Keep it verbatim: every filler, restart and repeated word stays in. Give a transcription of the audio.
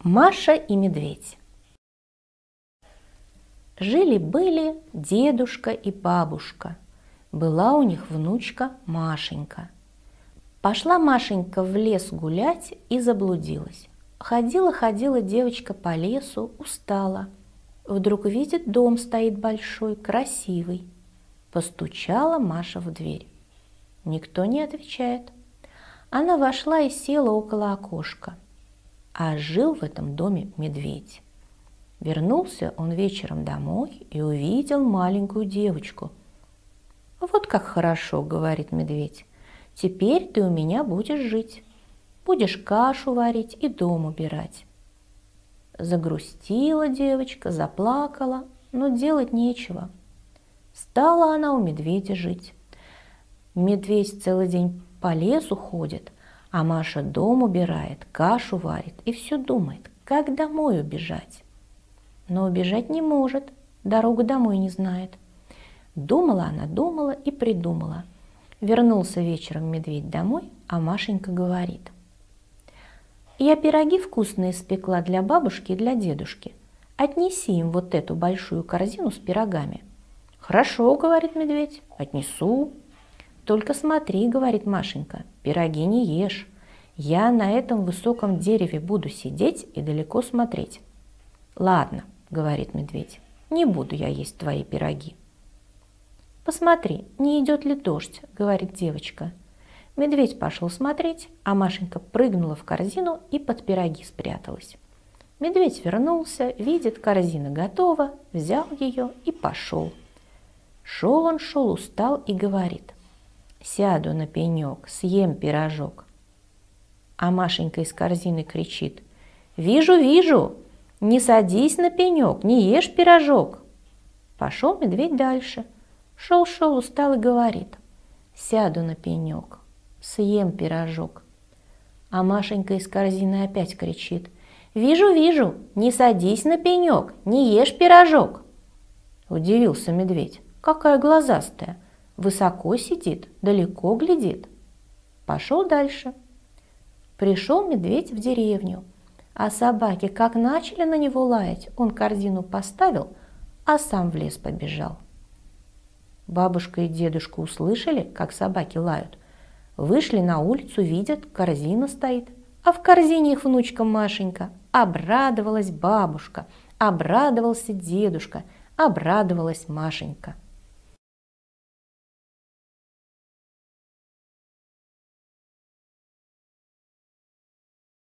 Маша и медведь. Жили-были дедушка и бабушка. Была у них внучка Машенька. Пошла Машенька в лес гулять и заблудилась. Ходила-ходила девочка по лесу, устала. Вдруг видит, дом стоит большой, красивый. Постучала Маша в дверь. Никто не отвечает. Она вошла и села около окошка. А жил в этом доме медведь. Вернулся он вечером домой и увидел маленькую девочку. «Вот как хорошо, — говорит медведь, — теперь ты у меня будешь жить. Будешь кашу варить и дом убирать». Загрустила девочка, заплакала, но делать нечего. Стала она у медведя жить. Медведь целый день по лесу ходит, а Маша дом убирает, кашу варит и все думает, как домой убежать. Но убежать не может, дорогу домой не знает. Думала она, думала и придумала. Вернулся вечером медведь домой, а Машенька говорит: «Я пироги вкусные испекла для бабушки и для дедушки. Отнеси им вот эту большую корзину с пирогами». «Хорошо, — говорит медведь, — отнесу». «Только смотри, — говорит Машенька, — пироги не ешь. Я на этом высоком дереве буду сидеть и далеко смотреть». «Ладно, — говорит медведь, — не буду я есть твои пироги». «Посмотри, не идет ли дождь, — говорит девочка». Медведь пошел смотреть, а Машенька прыгнула в корзину и под пироги спряталась. Медведь вернулся, видит, корзина готова, взял ее и пошел. Шел он, шел, устал и говорит: «Сяду на пенек, съем пирожок». А Машенька из корзины кричит: «Вижу, вижу! Не садись на пенек, не ешь пирожок». Пошел медведь дальше. Шел-шел, устал и говорит: «Сяду на пенек, съем пирожок». А Машенька из корзины опять кричит: «Вижу, вижу! Не садись на пенек, не ешь пирожок». Удивился медведь: «Какая глазастая! Высоко сидит, далеко глядит». Пошел дальше. Пришел медведь в деревню, а собаки как начали на него лаять, он корзину поставил, а сам в лес побежал. Бабушка и дедушка услышали, как собаки лают. Вышли на улицу, видят, корзина стоит, а в корзине их внучка Машенька. Обрадовалась бабушка, обрадовался дедушка, обрадовалась Машенька.